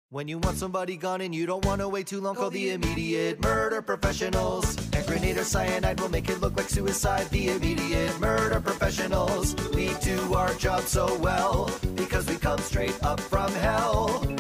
When you want somebody gone and you don't want to wait too long, call the immediate murder professionals. Hand grenade or cyanide will make it look like suicide. The immediate murder professionals. We do our job so well because we come straight up from hell.